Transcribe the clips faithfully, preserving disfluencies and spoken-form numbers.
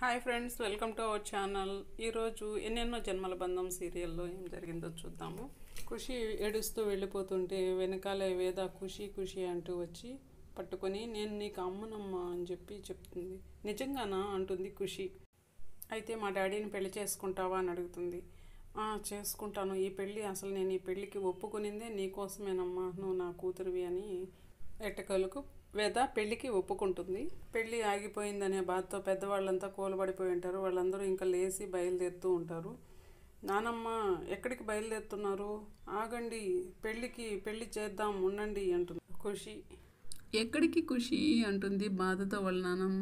Hi friends, welcome to our channel. ఈరోజు ఎన్నెన్నో జన్మల బంధం సీరియల్లో ఏం జరిగిందో చూద్దాము. ఖుషి ఏడుస్తూ వెళ్ళిపోతుంటే వెనకాలే వేద ఖుషి ఖుషి అంటూ వచ్చి పట్టుకొని నేను నీకు అమ్మనమ్మా అని చెప్పి చెప్తుంది. నిజంగానా అంటుంది ఖుషి. అయితే మా డాడీని పెళ్లి చేసుకుంటావా అని అడుగుతుంది. చేసుకుంటాను, ఈ పెళ్ళి అసలు నేను ఈ పెళ్ళికి ఒప్పుకునిందే నీకోసమేనమ్మా, నువ్వు నా కూతురివి అని ఎట్టకలకు వేద పెళ్ళికి ఒప్పుకుంటుంది. పెళ్ళి ఆగిపోయిందనే బాధతో పెద్దవాళ్ళంతా కూలబడిపోయి ఉంటారు. వాళ్ళందరూ ఇంకా లేచి బయలుదేరుతూ ఉంటారు. నానమ్మ ఎక్కడికి బయలుదేరుతున్నారు, ఆగండి, పెళ్ళికి పెళ్ళి చేద్దాం ఉండండి అంటుంది ఖుషి. ఎక్కడికి ఖుషి అంటుంది బాధతో వాళ్ళ నానమ్మ.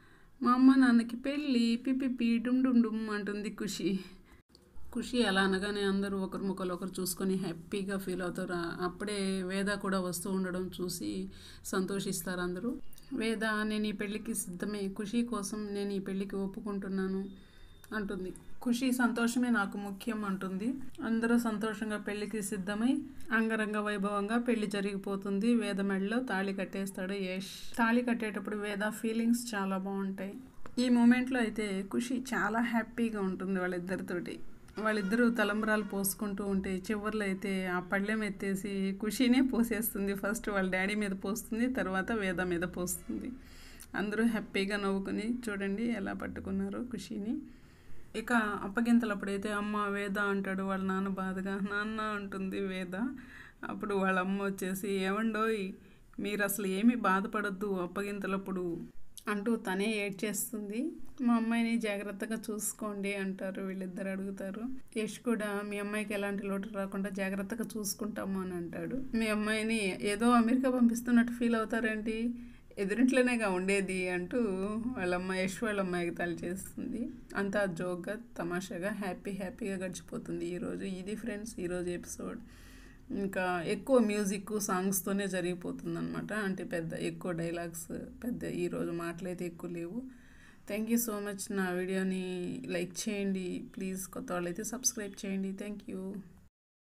మా అమ్మ నాన్నకి పెళ్ళి పిపి డుమ్ డుమ్ డుమ్ అంటుంది ఖుషి. ఖుషి అలా అనగానే అందరూ ఒకరి ముఖాలు ఒకరు చూసుకొని హ్యాపీగా ఫీల్ అవుతారు. అప్పుడే వేద కూడా వస్తూ ఉండడం చూసి సంతోషిస్తారు అందరూ. వేద, నేను ఈ పెళ్ళికి సిద్ధమే, ఖుషి కోసం నేను ఈ పెళ్ళికి ఒప్పుకుంటున్నాను అంటుంది. ఖుషి సంతోషమే నాకు ముఖ్యం అంటుంది. అందరూ సంతోషంగా పెళ్ళికి సిద్ధమై అంగరంగ వైభవంగా పెళ్లి జరిగిపోతుంది. వేద మెడలో తాళి కట్టేస్తాడు యష్. తాళి కట్టేటప్పుడు వేద ఫీలింగ్స్ చాలా బాగుంటాయి. ఈ మూమెంట్లో అయితే ఖుషి చాలా హ్యాపీగా ఉంటుంది వాళ్ళిద్దరితోటి. వాళ్ళిద్దరూ తలంబరాలు పోసుకుంటూ ఉంటే చివర్లో అయితే ఆ పళ్ళెం ఎత్తేసి ఖుషినే పోసేస్తుంది. ఫస్ట్ వాళ్ళ డాడీ మీద పోస్తుంది, తర్వాత వేద మీద పోస్తుంది. అందరూ హ్యాపీగా నవ్వుకుని చూడండి ఎలా పట్టుకున్నారు ఖుషిని. ఇక అప్పగింతలప్పుడైతే అమ్మ వేద అంటాడు వాళ్ళ నాన్న బాధగా. నాన్న అంటుంది వేద. అప్పుడు వాళ్ళ అమ్మ వచ్చేసి, ఏమండోయ్ మీరు అసలు ఏమీ బాధపడొద్దు అప్పగింతలప్పుడు అంటూ తనే ఏడ్చేస్తుంది. మా అమ్మాయిని జాగ్రత్తగా చూసుకోండి అంటారు వీళ్ళిద్దరు. అడుగుతారు యష్ కూడా, మీ అమ్మాయికి ఎలాంటి లోటు రాకుండా జాగ్రత్తగా చూసుకుంటాము అని అంటాడు. మీ అమ్మాయిని ఏదో అమెరికా పంపిస్తున్నట్టు ఫీల్ అవుతారేంటి, ఎదురింట్లోనేగా ఉండేది అంటూ వాళ్ళమ్మ యష్ వాళ్ళ అమ్మాయికి తల చేస్తుంది. అంతా జోక్గా తమాషాగా హ్యాపీ హ్యాపీగా గడిచిపోతుంది ఈరోజు. ఇది ఫ్రెండ్స్ ఈరోజు ఎపిసోడ్. ఇంకా ఎక్కువ మ్యూజిక్ సాంగ్స్తోనే జరిగిపోతుంది అనమాట. అంటే పెద్ద ఎక్కువ డైలాగ్స్, పెద్ద ఈరోజు మాటలైతే ఎక్కువ లేవు. Thank you so much. నా వీడియోని లైక్ చేయండి ప్లీజ్. కొత్త వాళ్ళైతే సబ్స్క్రైబ్ చేయండి. Thank you.